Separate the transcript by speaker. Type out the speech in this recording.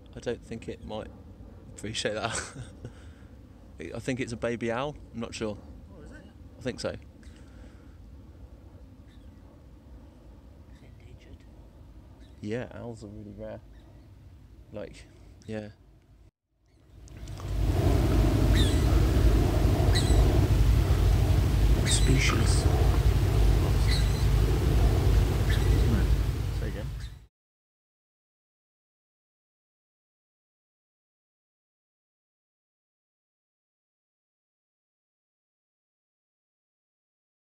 Speaker 1: I don't think it might appreciate that. I think it's a baby owl. I'm not sure.
Speaker 2: Oh, is it?
Speaker 1: I think so.
Speaker 2: Is it endangered?
Speaker 1: Yeah, owls are really rare. Like, yeah.
Speaker 2: Species.